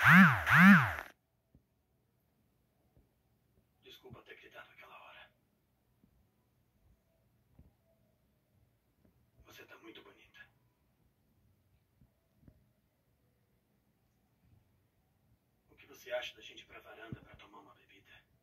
Desculpa ter gritado aquela hora. Você tá muito bonita. O que você acha da gente ir pra varanda pra tomar uma bebida?